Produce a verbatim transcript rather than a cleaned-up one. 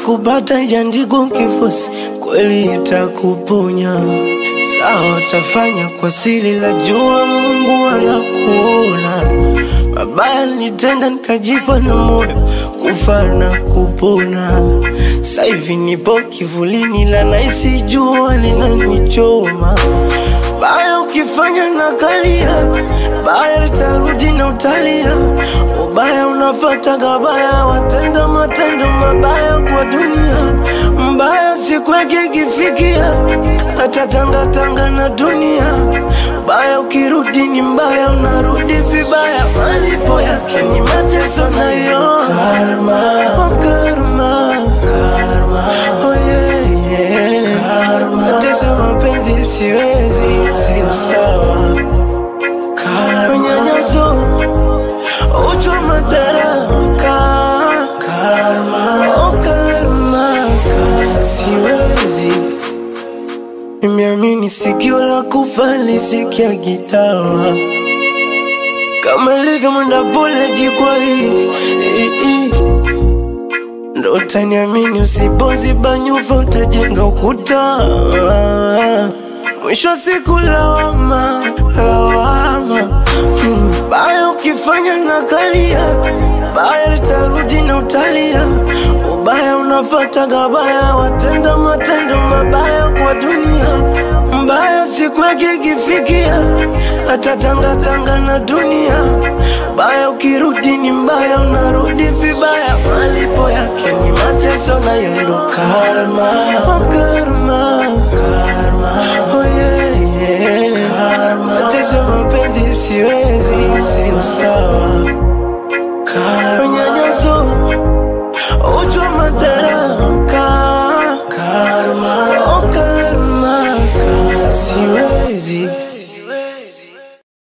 kupata ijaandikwa kifosi, kweli itakuponya. Sawa tafanya kwa siri, la jua Mungu anakuona. Mabaya nitenda nikajipa na moyo, kufa na kupona. Saivi nipo kivulini, la naisi jua linanichoma. Baya ukifanya na kalia, baya litarudi na utalia. Ubaya unafata gabaya, watenda matendo mabaya kwa dunia. Mbaya siku yake ikifikia, hata tanga tanga na dunia. Baya ukirudi ni mbaya, unarudi vibaya. Malipo yake ni mateso na yo karma, oh karma, karma, oh yeah, yeah. Karma. Mateso mapenzi siwezi, sio sawa. Karma. Unyanyaso, uchu madaraka. Karma, oh karma, karma. Siwezi. Nimeamini sikio la kufa lisikia gidawa. Kama livyo mwenda pole jikwa hii, hii, hii. Ndo utaniamini usipoziba nyufa utajenga ukuta. Mwisho siku lawama, lawama. hmm. Baya ukifanya na kalia, baya litarudi na utalia. Ubaya unafata gabaya, watenda matendo mabaya kwa dunia. Mbaya siku yake ikifikia, hata tanga tanga na dunia. Baya ukirudi ni mbaya, unarudi vibaya. Malipo yake ni mateso na yendo karma, oh karma, karma, oh yeah, yeah. Karma. Mateso mapenzi siwezi, sio sawa. Karma. Unyanyaso, uchu madaraka. Karma, oh karma, karma. Siwezi.